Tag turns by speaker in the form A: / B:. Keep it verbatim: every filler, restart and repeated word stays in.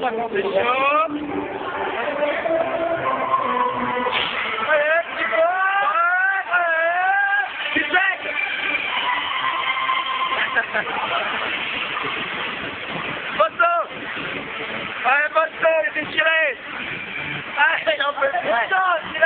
A: C'est chaud. Allez, petit peu. Allez. Tu sais. Bosso. Allez, Bosso, il est tiré. Allez, on peut.